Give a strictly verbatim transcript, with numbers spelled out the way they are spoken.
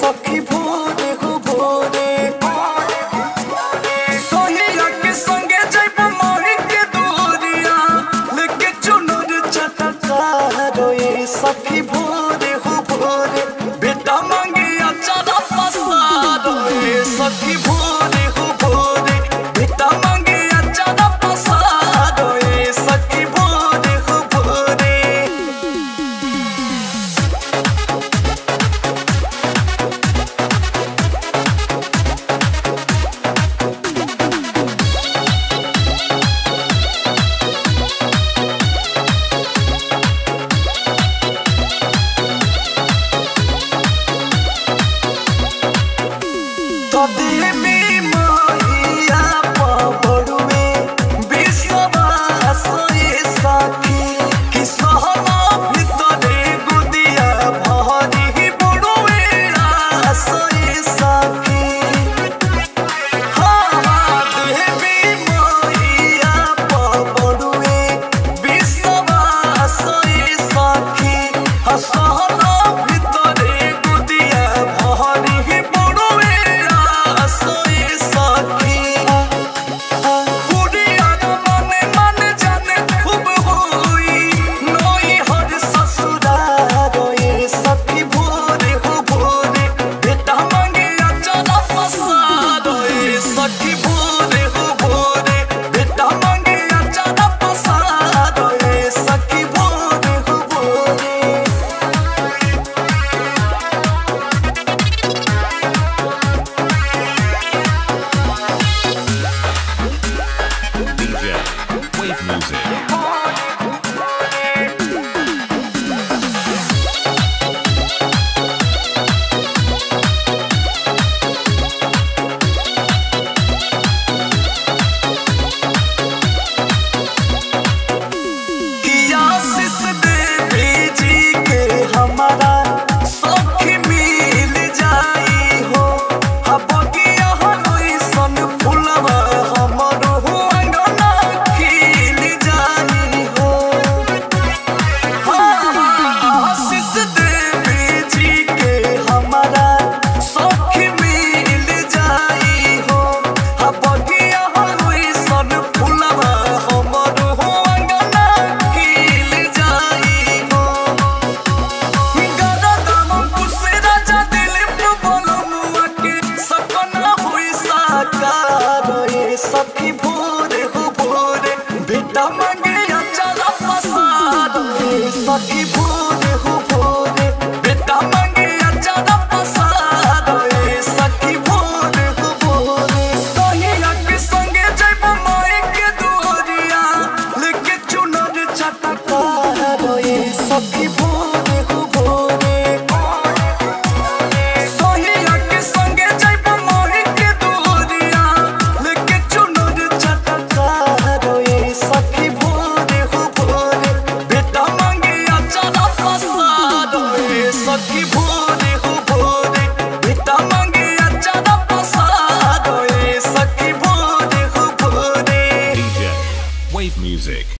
सखी भोरे हो भोरे सोहिया के संगे जइब मोहि के दूरिया लेके चुनर चटका रोए सखी भोरे हो भोरे बेटा मांगे अचारा पसार रोए सखी भोरे हो भोरे बेटा मांगे अचारा पसार रोए सखी भोरे हो भोरे देवी माहिया पबड़ुए विश्वास सखी कि सहना भितरे गुदिया भरी बड़ुए आस सखी हाँ देवी माहिया पबड़ुए विश्वास सखी सहना भितरे गुदिया भरी सखी भोरे हो भोरे बेटा मांगे अचारा पसार रोए सखी भोरे हो भोरे D J Wave Music. हमारा सखी मिल जाई हो हबगिया हनुई सन फुलवा हमरो हो अंगना खिल जाई हो आशीष देवी जी के हमारा सखी मिल जाई हो हबगिया हनुई सन फुलवा हमरो हो अंगना खिल जाई हो सखी भोरे हो भोरे बेटा मांगे अचारा पसार रोए सखी भोरे हो भोरे बेटा मांगे अचारा पसार रोए सखी भोरे हो भोरे सोहिया के संगे जइब मोहि के दूरिया लेके चुनर चटका रोए सखी भोरे हो भोरे सोहिया के संगे जइब मोहि के दूरिया लेके सखी भोरे हो भोरे बेटा मांगे अचारा पसार रोए सखी भोरे हो भोरे बेटा मांगे अचारा पसार रोए सखी भोरे हो भोरे D J Wave Music.